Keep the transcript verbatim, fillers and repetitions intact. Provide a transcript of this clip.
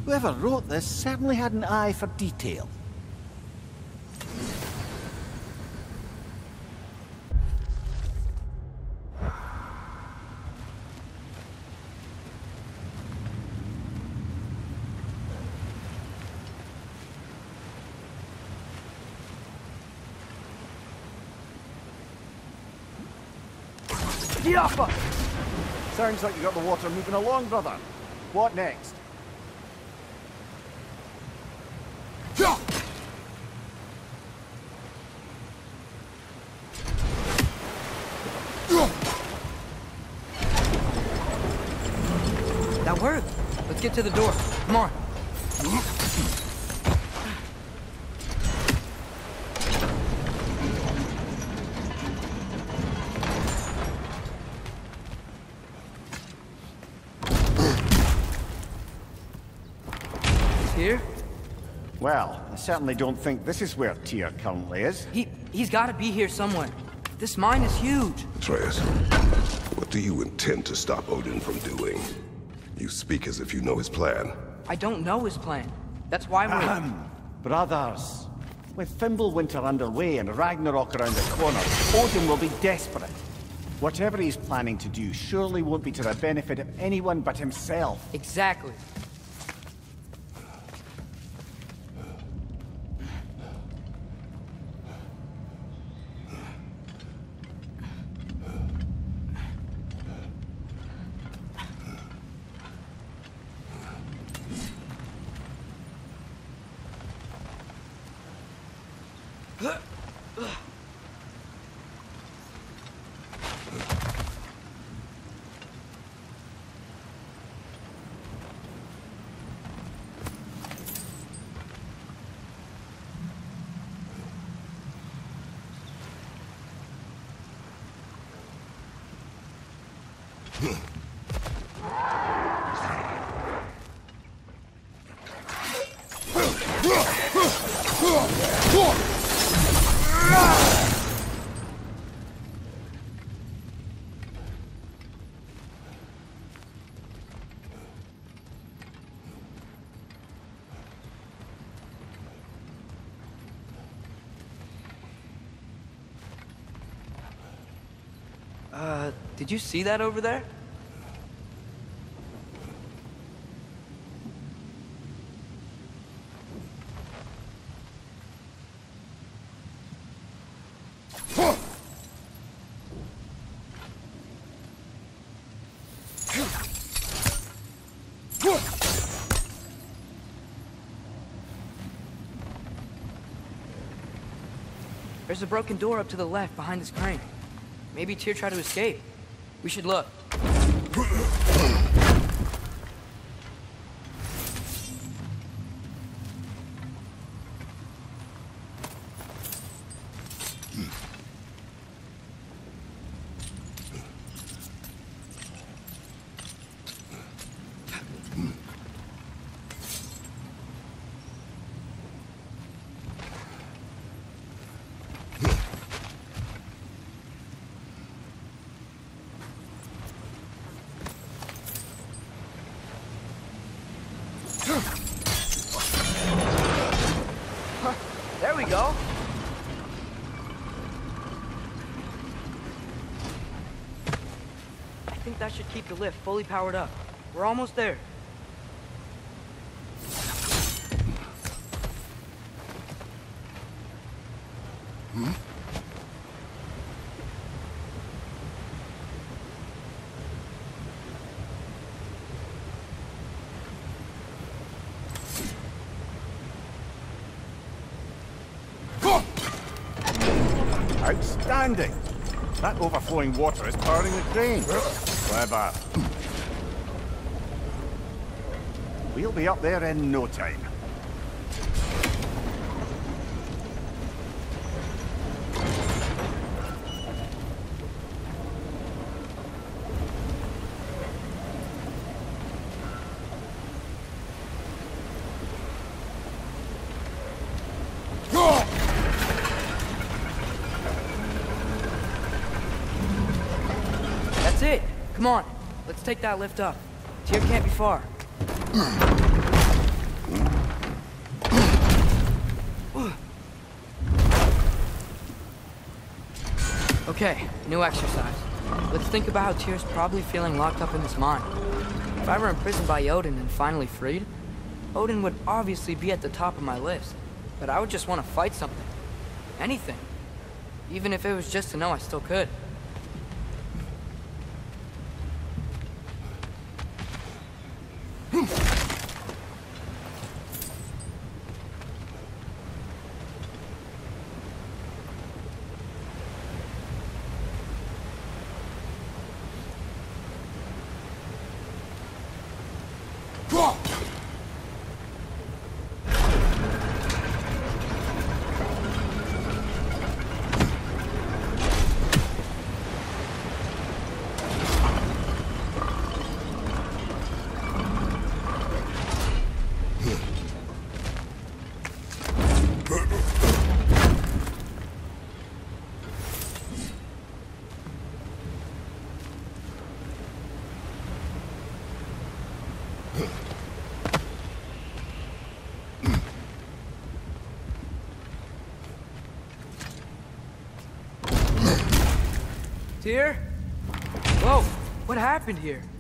Whoever wrote this certainly had an eye for detail. Diafa! Sounds like you got the water moving along, brother. What next? That worked. Let's get to the door. Come on. Here? Well, I certainly don't think this is where Tyr currently is. He... he's gotta be here somewhere. This mine is huge. Atreus, what do you intend to stop Odin from doing? You speak as if you know his plan. I don't know his plan. That's why we're... Ahem. Brothers, with Fimbulwinter underway and Ragnarok around the corner, Odin will be desperate. Whatever he's planning to do surely won't be to the benefit of anyone but himself. Exactly. Uh, did you see that over there? There's a broken door up to the left behind this crane. Maybe Tyr tried to escape. We should look. There we go. I think that should keep the lift fully powered up. We're almost there. Hmm? Outstanding! That overflowing water is powering the crane. Clever. We'll be up there in no time. That's it. Come on. Let's take that lift up. Tyr can't be far. Okay, new exercise. Let's think about how Tyr's probably feeling locked up in this mine. If I were imprisoned by Odin and finally freed, Odin would obviously be at the top of my list. But I would just want to fight something. Anything. Even if it was just to know I still could. Tyr? Whoa, what happened here?